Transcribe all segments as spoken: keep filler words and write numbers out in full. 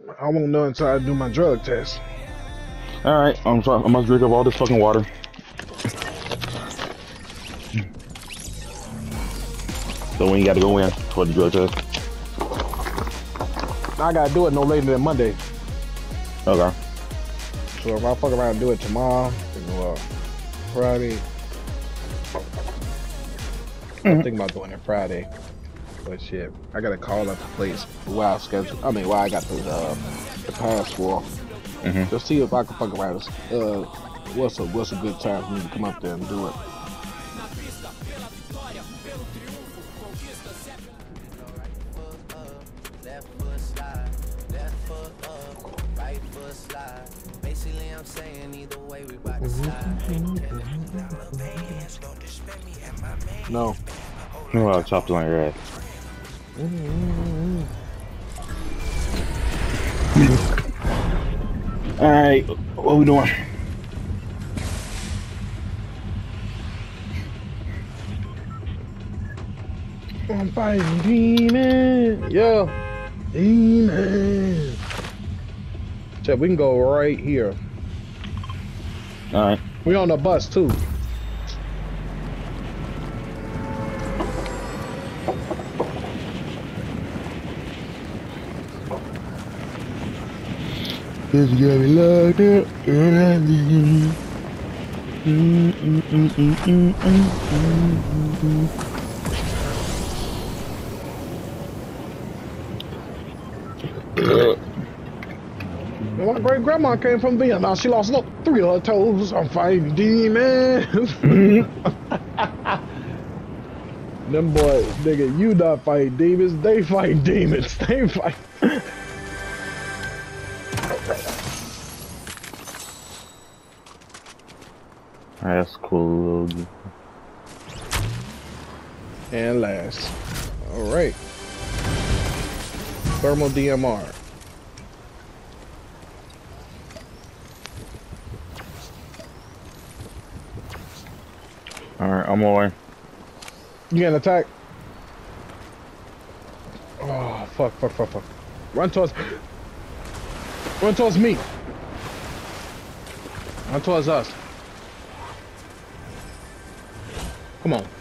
I won't know until I do my drug test. Alright, I'm sorry. I'm gonna drink up all this fucking water. So when you gotta go in for the drug test? I gotta do it no later than Monday. Okay. So if I fuck around and do it tomorrow, well, Friday. Mm-hmm. I'm thinking about doing it Friday. But shit, I gotta call up the place where I schedule. I mean, where I got the uh, the pass for. Mm-hmm. To see if I can fuck around. Uh, what's a what's a good time for me to come up there and do it? No. No, I chopped it on your ass. Alright, what we doing? I'm fighting demons. Yeah. Demons. So we can go right here. Alright. We on the bus too. This is gonna be locked up early. Mm, mm, mm, mm, mm, mm, mm, mm. My great grandma came from Vietnam. She lost look, three of her toes. I'm fighting demons. Them boys, nigga, you not fighting demons. They fight demons. They fight. That's cool. And last. Alright. Thermal D M R. Alright, I'm away. You getting attacked? Oh, fuck, fuck, fuck, fuck. Run towards... Run towards me. Run towards us. Come on.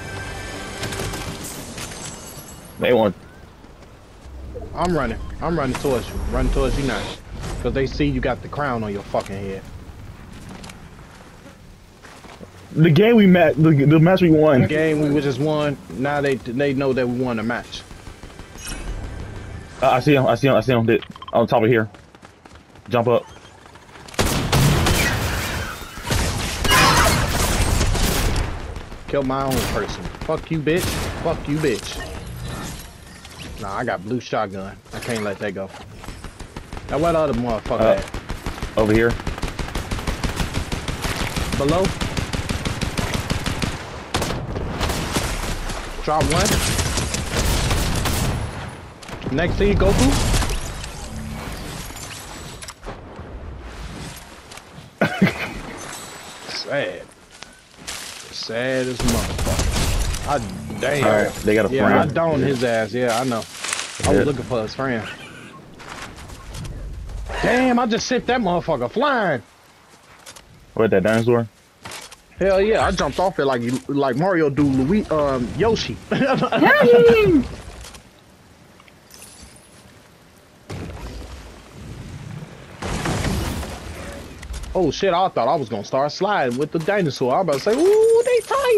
They want. I'm running. I'm running towards you. Running towards you now. Because they see you got the crown on your fucking head. The game we met, the, the match we won. The game we just won, now they they know that we won the match. Uh, I see him, I see him, I see him. On top of here. Jump up. Kill my own person. Fuck you, bitch. Fuck you, bitch. Nah, I got blue shotgun. I can't let that go. Now, what other motherfucker uh, at? Over here. Below. Drop one. Next to you, Goku. Sad. Sad as a motherfucker. I damn. All right, they got a yeah, friend. I downed his ass. Yeah, I know. I was looking for his friend. Damn, I just sent that motherfucker flying. What, that dinosaur? Hell yeah, I jumped off it like like Mario do Luigi, um, Yoshi. Oh shit, I thought I was gonna start sliding with the dinosaur. I was about to say, ooh, they tight.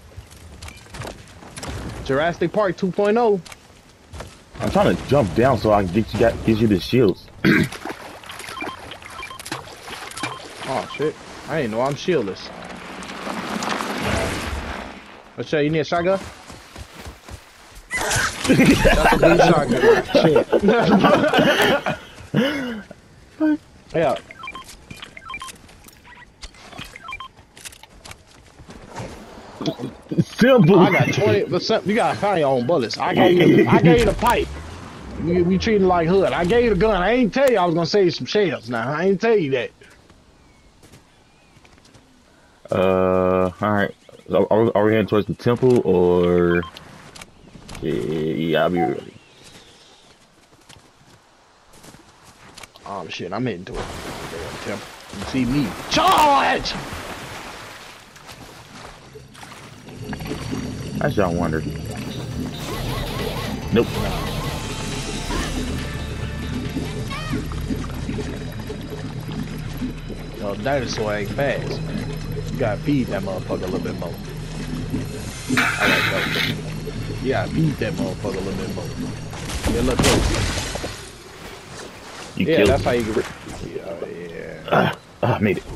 Jurassic Park two point oh. I'm trying to jump down so I can get you, get you the shields. Oh shit, I ain't know I'm shieldless. Let's show you need a shotgun? That's a blue shotgun. Shit. Yeah. Simple. I got twenty percent. You gotta find your own bullets. I gave you. I gave you the pipe. We, we treating like hood. I gave you the gun. I ain't tell you I was gonna save some shells. Now I ain't tell you that. Uh, all right. Are we, are we heading towards the temple or? Yeah, I'll be ready. Oh shit, I'm heading to it. Damn, Tim. You see me. Charge! That's y'all wondered. Nope. Yo, dinosaur ain't fast. You gotta feed that motherfucker a little bit more. Alright, go. You gotta feed that motherfucker a little bit more. Yeah, look close. You Yeah, killed that's me. how you get rid. Yeah, yeah. Ah, ah, made it.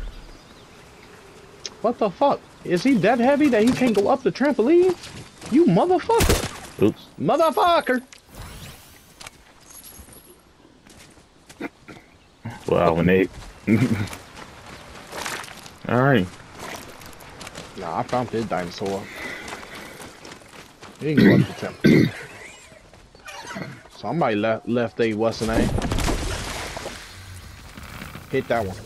What the fuck? Is he that heavy that he can't go up the trampoline? You motherfucker. Oops. Motherfucker. Wow, when they. Alright. Nah, I found this dinosaur. He can go up the temple. Somebody left left a what's the name? Hit that one.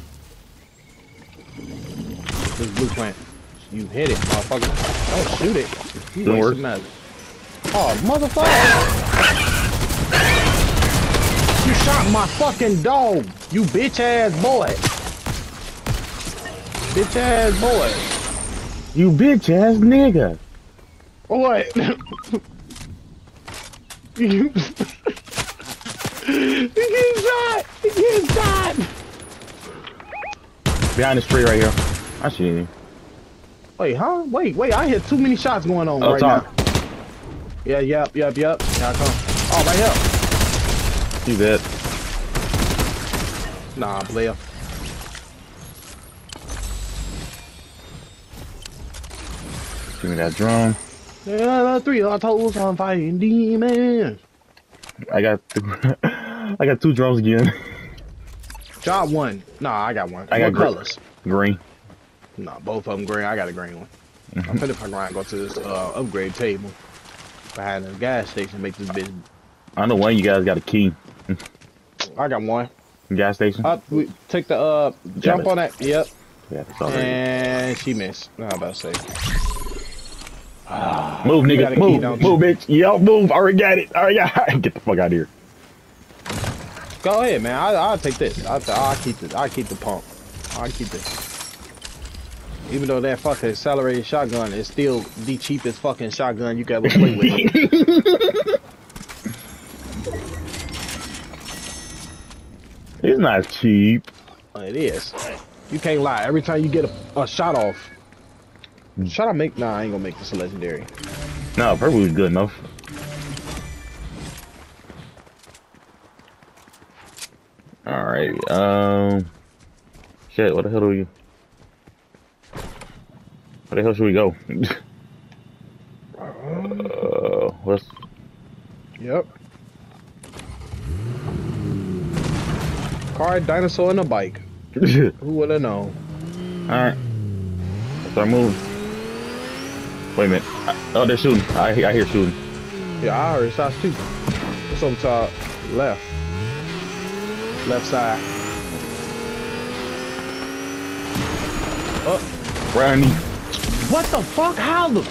This blue plant. You hit it, motherfucker. Don't shoot it. You Don't work. wasted magic. Oh, motherfucker! You shot my fucking dog, you bitch ass boy. Bitch ass boy. You bitch ass nigga. Boy. You. He getting shot. He getting shot. Behind this tree right here. I see you. Wait, huh? Wait, wait. I hear too many shots going on Oh, right top. now. Yeah, yep, yep, yep. Here I come. Oh, right here. You bet. Nah, player. Give me that drum. Yeah, three of toes on fighting demons. I got the, I got two drums again. Shot one. Nah, I got one. I got what gr- colors? Green. Nah, both of them green. I got a green one. Mm-hmm. I'm finna fuck around and go to this uh, upgrade table behind the gas station. Make this bitch. I know one of you guys got a key. I got one. Gas station. Up, we take the uh jump it. on that. Yep. Yeah, that's all right. And she missed. How about to say? Move, we nigga. got a key, Move, don't move, bitch. Yo, move. I already got it. All right, yeah. Get the fuck out of here. Go ahead, man. I, I'll take this. I'll, I'll keep it. I'll keep the pump. I'll keep this. Even though that fucking accelerated shotgun is still the cheapest fucking shotgun you can ever play with. It's not cheap. It is. You can't lie. Every time you get a, a shot off. Shot I make? Nah, I ain't gonna make this a legendary. No, purple was good enough. All right. Um. Shit. What the hell do we? Where the hell should we go? uh, what's? Yep. Car, dinosaur, and a bike. Who would have known? All right. Let's start moving. Wait a minute. I, oh, they're shooting. I, I hear shooting. Yeah, I heard shots too. What's on top? Left. Left side. Oh. Brownie. What the fuck? How the?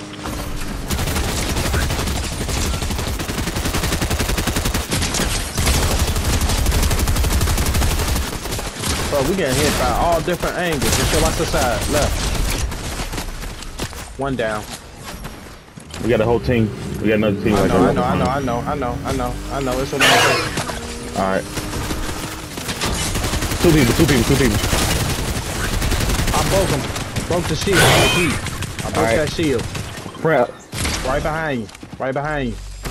Bro, we getting hit by all different angles. Just go watch the side. Left. One down. We got a whole team. We got another team. I right know, there. I know, I know, I know, I know, I know, I know. It's on my face. All right. Two people. Two people. Two people. I broke him. Broke the shield. I broke right. that shield. Crap. Right behind you. Right behind you.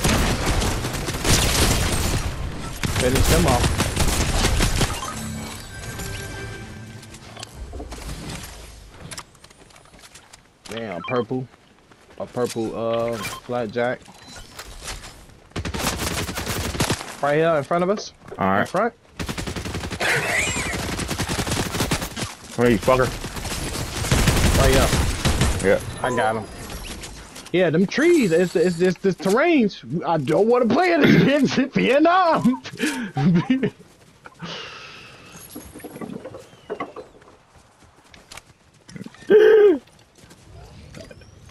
Finish them off. Damn, purple. A purple uh flat jack. Right here in front of us. All In right. front. Where you fucker? Right here. Yeah. I got him. Yeah, them trees. It's it's just the terrains. I don't want to play it. It's in Vietnam.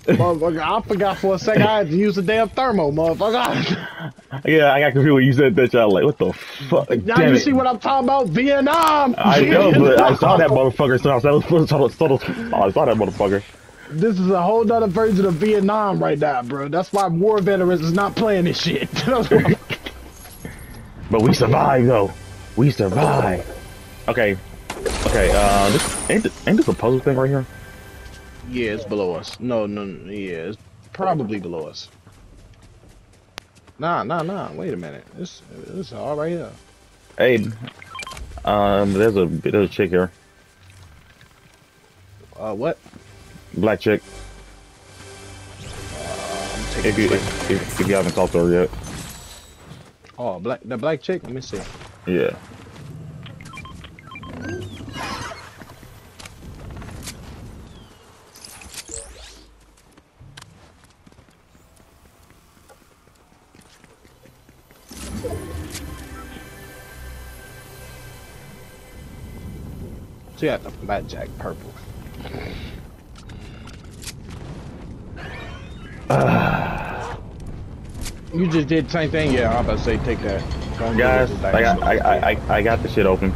Motherfucker, I forgot for a second I had to use the damn thermo, motherfucker. Yeah, I got confused when you said that. Y'all like, what the fuck? Now Damn you it. see what I'm talking about? Vietnam! I know, Vietnam. but I saw that motherfucker. So I saw, saw, saw, saw, I saw that motherfucker. This is a whole nother version of Vietnam right now, bro. That's why war veterans is not playing this shit. But we survived, though. We survived. Okay. Okay, uh, this, ain't, this, ain't this a puzzle thing right here? Yeah, it's below us. No, no, no, yeah, it's probably below us. Nah, nah, nah. Wait a minute. It's it's all right here. Hey, um, there's a there's a chick here. Uh, what? Black chick. Uh, I'm taking If you if, if, if you haven't talked to her yet. Oh, black the black chick. Let me see. Yeah. She got the blackjack purple. Uh, You just did the same thing, yeah. I'm about to say take that. Don't guys, do it, I got I, I I I got the shit open.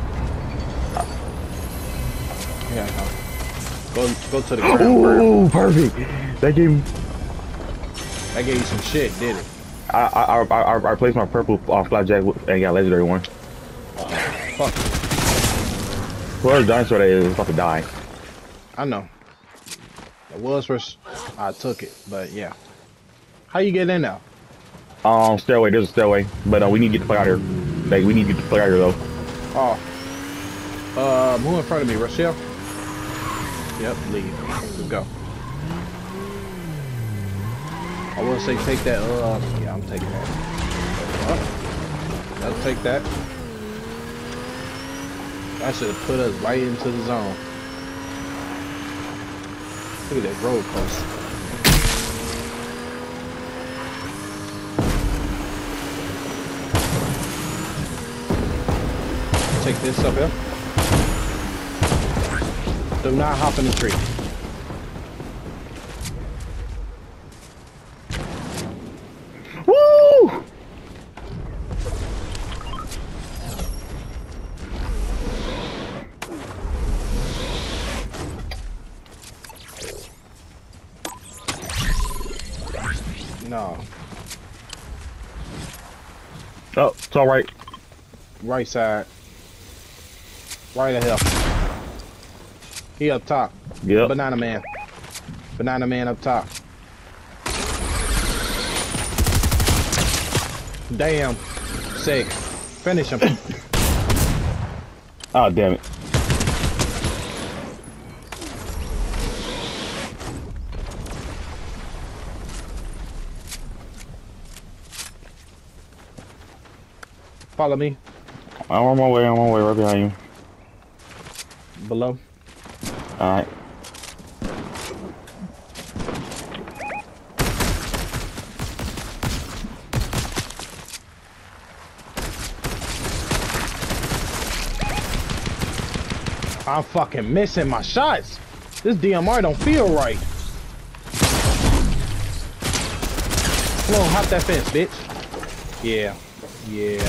Yeah, no. Go go to the ground. Ooh, perfect. That gave me. That gave you some shit, did it? I I I I, I replaced my purple uh, flapjack and got a legendary one. Fuck. Whoever dinosaur that is is about to die. I know. It was first. I took it, but yeah. How you get in now? Um, stairway. There's a stairway, but uh, we need to get the fuck out of here. Like, we need to get the fuck out of here though. Oh. Uh, move in front of me, Rochelle. Yep, leave. Let's go. I will say take that. Uh, yeah, I'm taking that. Oh, I'll take that. I should have put us right into the zone. Look at that road coaster. Take this up here. Do not hop in the tree. Woo! No. Oh, it's all right. Right side. Right of hell. He up top. Yep. Banana man. Banana man up top. Damn. Sick. Finish him. Oh, damn it. Follow me. I'm on my way. I'm on my way right behind you. Below. All right. I'm fucking missing my shots. This D M R don't feel right. Come on, hop that fence, bitch. Yeah. Yeah.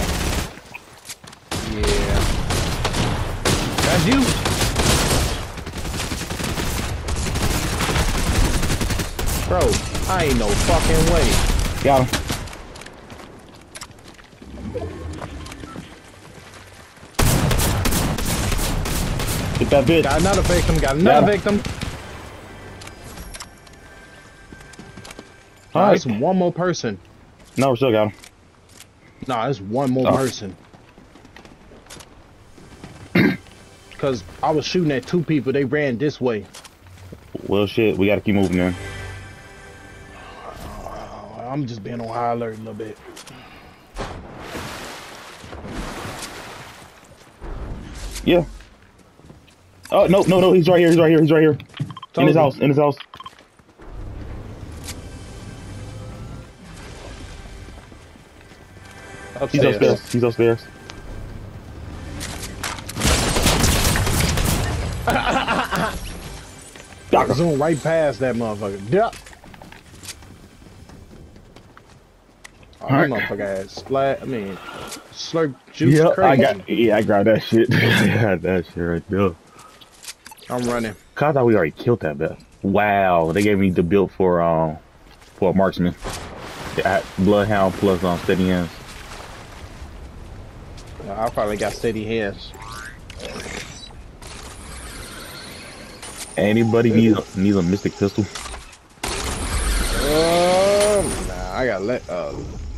Yeah. That's you. Bro, I ain't no fucking way. Got him. Get that bitch. Got another victim, got Got another him. victim. All Nah, right. it's one more person. No, we still got him. Nah, it's one more Oh. person. Cause I was shooting at two people, they ran this way. Well, shit, we gotta keep moving then. Uh, I'm just being on high alert a little bit. Yeah. Oh, no, no, no, he's right here, he's right here, he's right here. In his you. house, in his house. He's Upstairs. upstairs, he's upstairs. Got him. Zoom right past that motherfucker. Yep. that motherfucker ass splat. I mean, slurp juice Yeah, crazy. I got. Yeah, I grabbed that shit. I got that shit right there. I'm running. Cause I thought we already killed that bit. Wow, they gave me the build for um for a marksman. I, Bloodhound plus um steady hands. I probably got steady hands. Anybody needs needs a mystic pistol? Um, nah, I got let. Uh,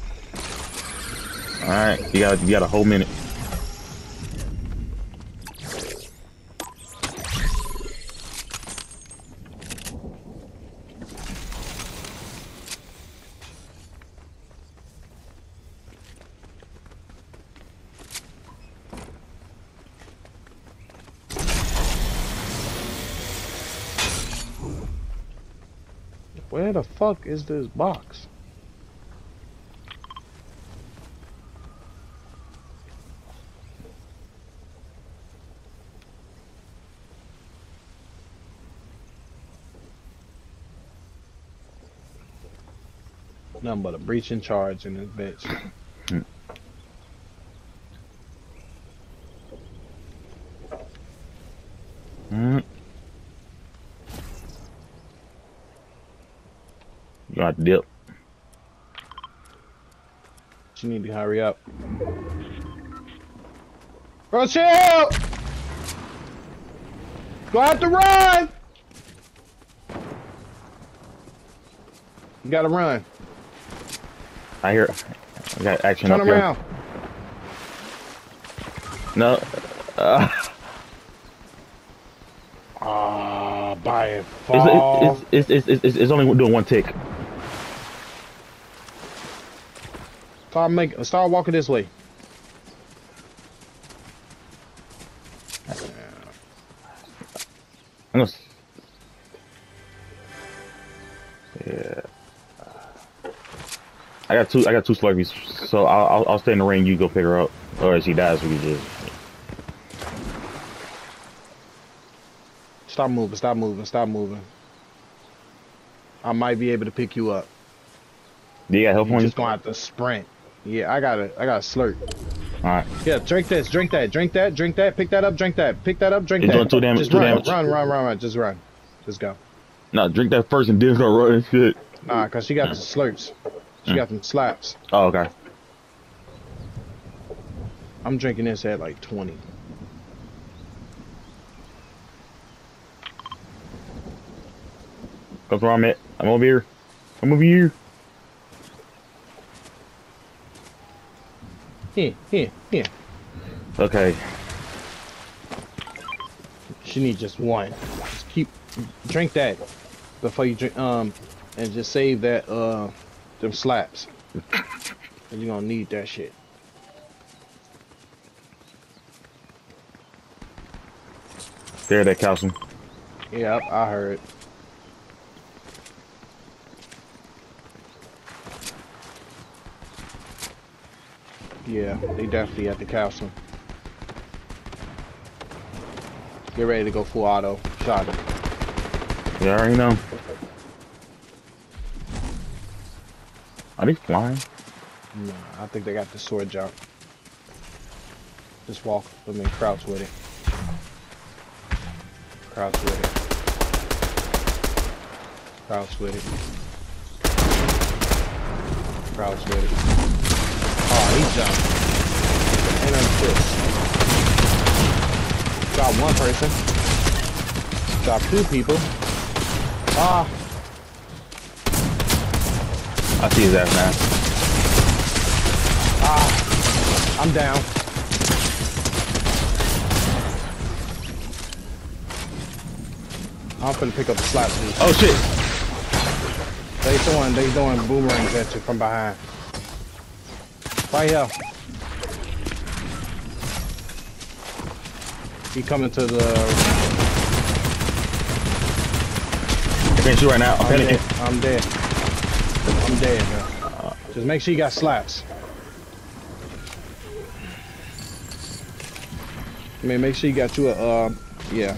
All right, you got you got a whole minute. where the fuck is this box? Nothing but a breaching charge in this bitch. Mm. You got to dip. You need to hurry up. Bro, chill! Do I have to run? You gotta run. I hear. I got action Turn up around. here. No. Uh, Ah, by it fall. it's, it's, it's, it's, it's, it's only doing one tick. Start make, start walking this way. I'm gonna. Yeah. I got two. I got two slurpees, so I'll, I'll I'll stay in the ring. You go pick her up, or if she dies, we can just. Stop moving, stop moving, stop moving. I might be able to pick you up. Do you got help You're on you? just gonna have to sprint. Yeah, I got it. I got a slurp. All right. Yeah, drink this, drink that, drink that, drink that, pick that up, drink that, pick that up, drink It's that. doing two damage, Just two run, damage. run, run, run, run, just run. Just go. No, drink that first and then go run. Shit. Nah, cause she got the slurps. She Mm. got them slaps. Oh, okay. I'm drinking this at like twenty. That's where I'm at. I'm over here. I'm over here. Here, here, here. Okay. She need just one. Just keep drink that before you drink um and just save that uh them slaps. And you're gonna need that shit. There, that calcium. Yep, I heard. Yeah, they definitely at the calcium. Get ready to go full auto. Shot it. You already know. Are they flying? Nah, I think they got the sword jump. Just walk, I mean, crouch with it. Crouch with it. Crouch with it. Crouch with it. Oh, he jumped. Ain't nothing shit. Got one person. Got two people. Ah. I see his ass now. Ah. I'm down. I'm finna pick up the slap piece. Oh shit! They throwing, they throwing boomerangs at you from behind. Right here. He coming to the. I can't shoot right now. I'm I'm dead. panicking. I'm dead. I'm dead, man. Just make sure you got slaps. I mean, make sure you got you a, uh, yeah.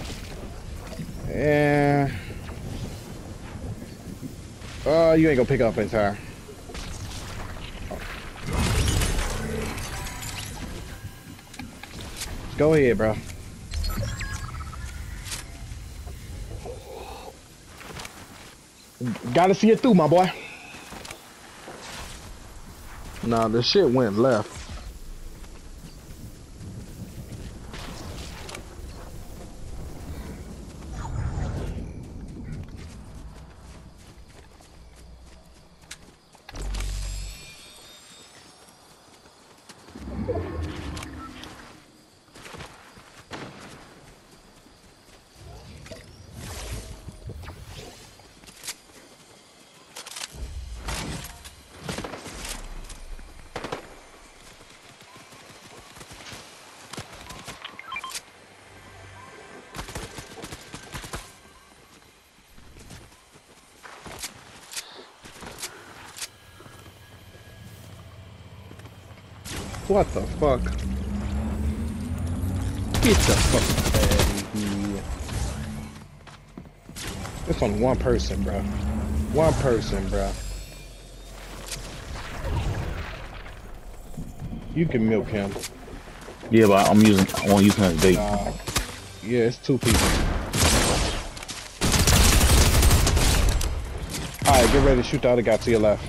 And, uh, you ain't gonna pick up in time. Go ahead, bro. Gotta see it through, my boy. Nah, the shit went left. What the fuck? Get the fuck out of here. It's on one person, bro. One person, bro. You can milk him. Yeah, but I'm using. I want to use him as bait. Uh, yeah, it's two people. All right, get ready to shoot the other guy to your left.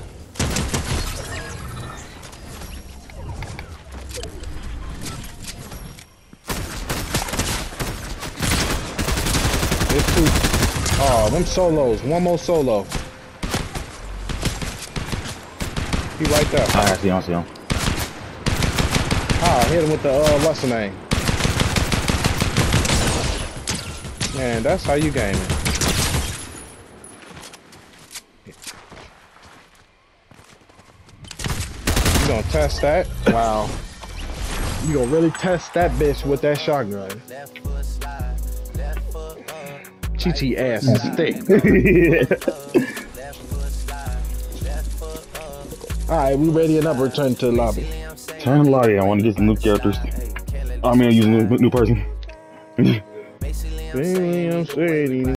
It's two. Oh, them solos. One more solo. He right there. I see him. I see him. Ah, hit him with the, uh, what's the name? Man, that's how you game it. You gonna test that? Wow. You gonna really test that bitch with that shotgun. T T ass is thick. Alright, we ready enough. Return to the lobby. Turn the lobby. I want to get some new characters. I mean, I use a new, new person. Damn, I'm